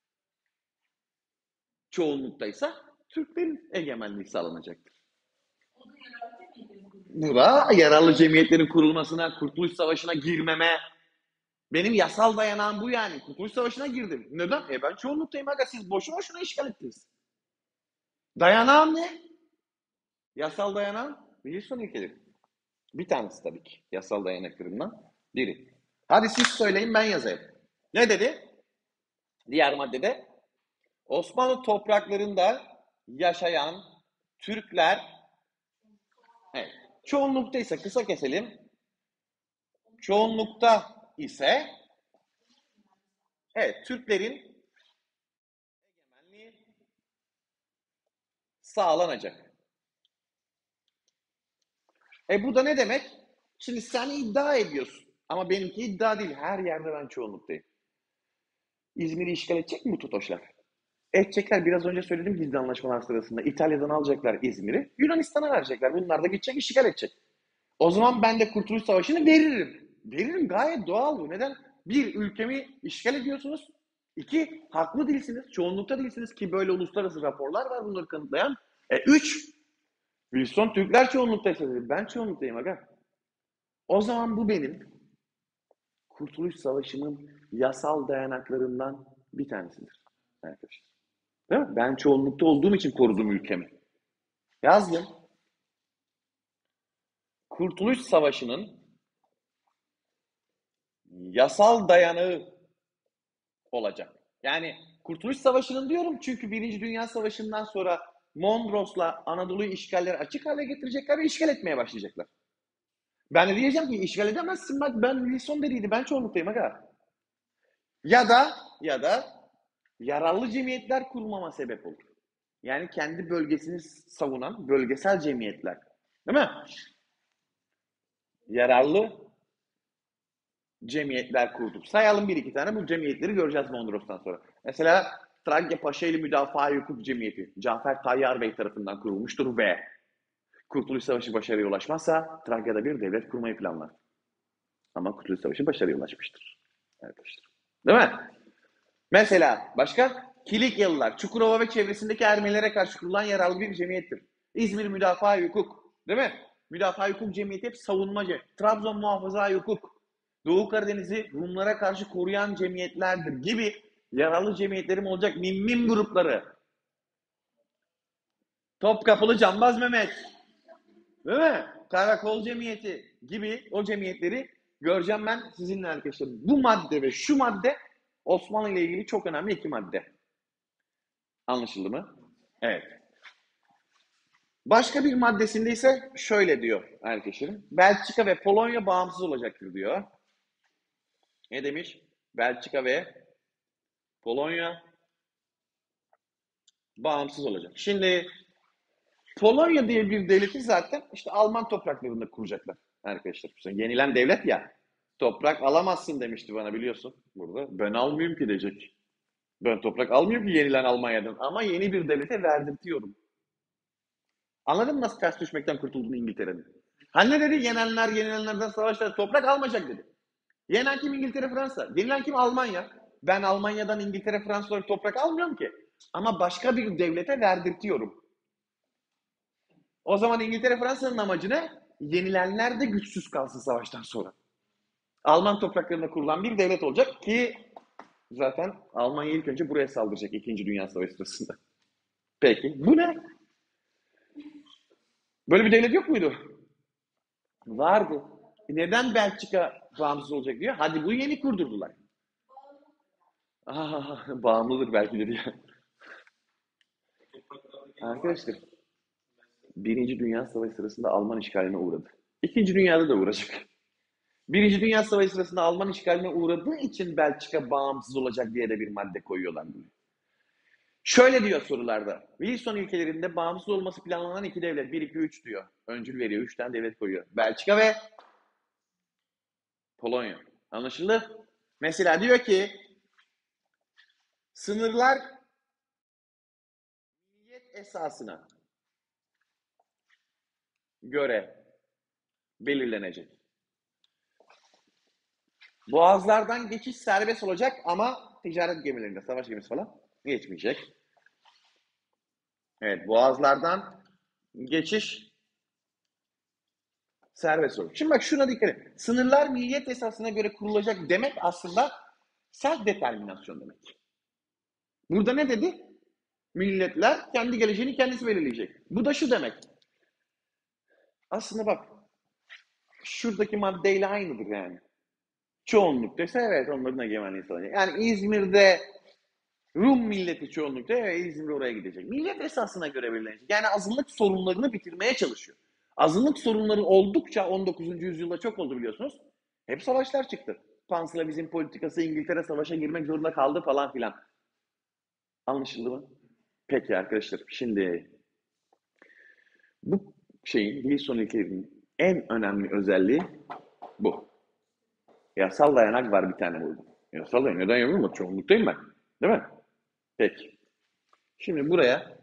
Speaker 1: çoğunluktaysa Türklerin egemenliği sağlanacaktır. Bu da yararlı cemiyetlerin kurulmasına, Kurtuluş Savaşı'na girmeme, benim yasal dayanağım bu yani. Kurtuluş Savaşı'na girdim. Neden? E ben çoğunluktayım aga, siz boşu boşuna işgal ettiniz. Dayanağım ne? Yasal dayanağım Wilson ilkeleri. Bir tanesi tabii ki. Yasal dayanaklarımdan biri. Hadi siz söyleyin, ben yazayım. Ne dedi? Diğer maddede Osmanlı topraklarında yaşayan Türkler, evet, çoğunlukta ise kısa keselim. Çoğunlukta ise evet Türklerin egemenliği sağlanacak. E bu da ne demek? Şimdi sen iddia ediyorsun. Ama benimki iddia değil. Her yerde ben çoğunluktayım. İzmir'i işgal edecek mi bu Totoşlar? Edecekler. Biraz önce söyledim gizli anlaşmalar sırasında. İtalya'dan alacaklar İzmir'i. Yunanistan'a verecekler. Bunlar da gidecek, işgal edecek. O zaman ben de Kurtuluş Savaşı'nı veririm. Veririm, gayet doğal bu. Neden? Bir, ülkemi işgal ediyorsunuz. İki, haklı değilsiniz. Çoğunlukta değilsiniz ki böyle uluslararası raporlar var bunları kanıtlayan. E üç, Wilson Türkler çoğunluktaysa dedi. Ben çoğunluktayım aga. O zaman bu benim Kurtuluş Savaşı'nın yasal dayanaklarından bir tanesidir arkadaşlar. Değil mi? Ben çoğunlukta olduğum için korudum ülkemi. Yazdım. Kurtuluş Savaşı'nın yasal dayanağı olacak. Yani Kurtuluş Savaşı'nın diyorum çünkü Birinci Dünya Savaşı'ndan sonra Mondros'la Anadolu'yu işgalleri açık hale getirecekler ve işgal etmeye başlayacaklar. Ben de diyeceğim ki işgal edemezsin, bak ben Wilson dediydi, ben çoğunluktayım aga. Ya da ya da yararlı cemiyetler kurmama sebep olur. Yani kendi bölgesini savunan bölgesel cemiyetler. Değil mi? Yararlı cemiyetler kurduk. Sayalım bir iki tane, bu cemiyetleri göreceğiz Mondros'tan sonra. Mesela Trakya Paşaeli Müdafaa Hukuk Cemiyeti Cafer Tayyar Bey tarafından kurulmuştur ve Kurtuluş Savaşı başarıya ulaşmazsa Trakya'da bir devlet kurmayı planlar. Ama Kurtuluş Savaşı başarıya ulaşmıştır. Arkadaşlar. Değil mi? Mesela başka? Kilikyalılar, Çukurova ve çevresindeki Ermenilere karşı kurulan yararlı bir cemiyettir. İzmir Müdafaa Hukuk, değil mi? Müdafaa Hukuk Cemiyeti hep savunmacı. Trabzon Muhafaza Hukuk, Doğu Karadeniz'i Rumlara karşı koruyan cemiyetlerdir gibi yararlı cemiyetlerim olacak. Mimmim grupları. Topkapılı Cambaz Mehmet, değil mi? Karakol Cemiyeti gibi o cemiyetleri göreceğim ben sizinle arkadaşlar. Bu madde ve şu madde Osmanlı ile ilgili çok önemli iki madde. Anlaşıldı mı? Evet. Başka bir maddesinde ise şöyle diyor arkadaşlarım. Belçika ve Polonya bağımsız olacaktır diyor. Ne demiş? Belçika ve Polonya Bağımsız olacak. Şimdi Polonya diye bir devleti zaten işte Alman topraklarında kuracaklar arkadaşlar. Yenilen devlet ya. Toprak alamazsın demişti bana biliyorsun burada. Ben almıyorum ki diyecek. Ben toprak almıyorum ki yenilen Almanya'dan ama yeni bir devlete verdirtiyorum. Anladın mı nasıl ters düşmekten kurtulduğunu İngiltere'nin? Hani ne dedi? Yenenler yenilenlerden savaşlar toprak almayacak dedi. Yenen kim? İngiltere, Fransa. Yenilen kim? Almanya. Ben Almanya'dan İngiltere, Fransa'dan toprak almıyorum ki. Ama başka bir devlete verdirtiyorum. O zaman İngiltere, Fransa'nın amacı ne? Yenilenler de güçsüz kalsın savaştan sonra. Alman topraklarında kurulan bir devlet olacak ki zaten Almanya ilk önce buraya saldıracak İkinci Dünya Savaşı sırasında. Peki bu ne? Böyle bir devlet yok muydu? Vardı. E neden Belçika bağımsız olacak diyor. Hadi bu yeni kurdurdular. Ah, bağımlıdır belki de diyor. Arkadaşlar Birinci Dünya Savaşı sırasında Alman işgaline uğradı. İkinci Dünya'da da uğrayacak. Birinci Dünya Savaşı sırasında Alman işgaline uğradığı için Belçika bağımsız olacak diye de bir madde koyuyorlar buraya. Şöyle diyor sorularda. Wilson ilkelerinde bağımsız olması planlanan iki devlet. Bir, iki, üç diyor. Öncül veriyor. Üç tane devlet koyuyor. Belçika ve Polonya. Anlaşıldı? Mesela diyor ki sınırlar milliyet esasına göre belirlenecek. Boğazlardan geçiş serbest olacak ama ticaret gemilerinde, savaş gemisi falan geçmeyecek. Evet, boğazlardan geçiş serbest olacak. Şimdi bak şuna dikkat et. Sınırlar milliyet esasına göre kurulacak demek aslında self determinasyon demek. Burada ne dedi? Milletler kendi geleceğini kendisi belirleyecek. Bu da şu demek. Aslında bak şuradaki maddeyle aynıdır yani. Çoğunluk dese evet onların egemenliği sağlayacak. Yani İzmir'de Rum milleti çoğunlukta evet İzmir oraya gidecek. Millet esasına göre belirlenecek. Yani azınlık sorunlarını bitirmeye çalışıyor. Azınlık sorunları oldukça on dokuzuncu yüzyılda çok oldu biliyorsunuz. Hep savaşlar çıktı. Panslavizm politikası, İngiltere savaşa girmek zorunda kaldı falan filan. Anlaşıldı mı? Peki arkadaşlar şimdi bu şeyin Wilson ilkelerinin en önemli özelliği bu. Yasal dayanak var bir tane burada. Yasal dayanak neden yapıyorum mu? Çoğunluktayım ben. Değil mi? Peki. Şimdi buraya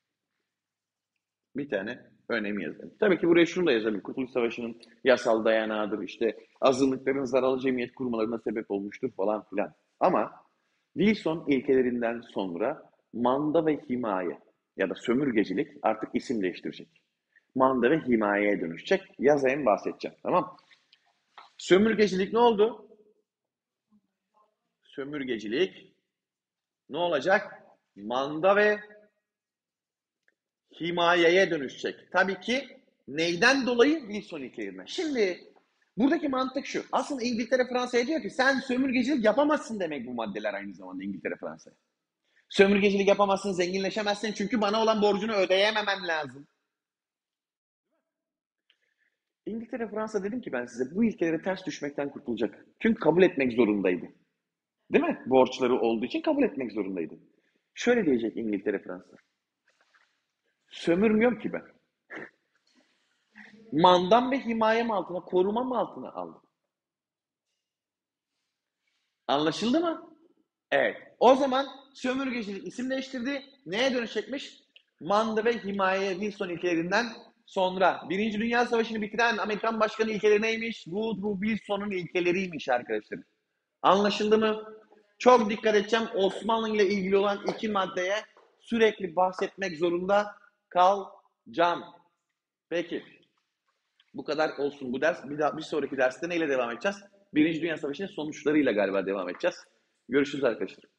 Speaker 1: bir tane önemi yazalım. Tabii ki buraya şunu da yazalım. Kurtuluş Savaşı'nın yasal dayanağıdır. İşte azınlıkların zararlı cemiyet kurmalarına sebep olmuştur falan filan. Ama Wilson ilkelerinden sonra manda ve himaye ya da sömürgecilik artık isim değiştirecek. Manda ve himayeye dönüşecek. Yazayım bahsedeceğim. Tamam. Sömürgecilik ne oldu? Sömürgecilik ne olacak? Manda ve himayeye dönüşecek. Tabii ki neyden dolayı? Wilson ilkelerinden. Şimdi buradaki mantık şu. Aslında İngiltere Fransa'ya diyor ki sen sömürgecilik yapamazsın demek bu maddeler aynı zamanda İngiltere Fransa'ya. Sömürgecilik yapamazsın, zenginleşemezsin çünkü bana olan borcunu ödeyememen lazım. İngiltere Fransa dedim ki ben size bu ilkelere ters düşmekten kurtulacak. Çünkü kabul etmek zorundaydı. Değil mi? Borçları olduğu için kabul etmek zorundaydı. Şöyle diyecek İngiltere Fransa. Sömürmüyorum ki ben. Mandam ve himayem altına, korumam altına aldım. Anlaşıldı mı? Evet. O zaman sömürgecilik isim değiştirdi. Neye dönüşecekmiş? Manda ve himaye Wilson ilkelerinden sonra. Birinci Dünya Savaşı'nı bitiren Amerikan Başkanı ilkeleri neymiş? Woodrow Wilson'un ilkeleriymiş arkadaşlar. Anlaşıldı mı? Çok dikkat edeceğim. Osmanlı ile ilgili olan iki maddeye sürekli bahsetmek zorunda kalacağım. Peki. Bu kadar olsun bu ders. Bir, daha, bir sonraki derste neyle devam edeceğiz? Birinci Dünya Savaşı'nın sonuçlarıyla galiba devam edeceğiz. Görüşürüz arkadaşlar.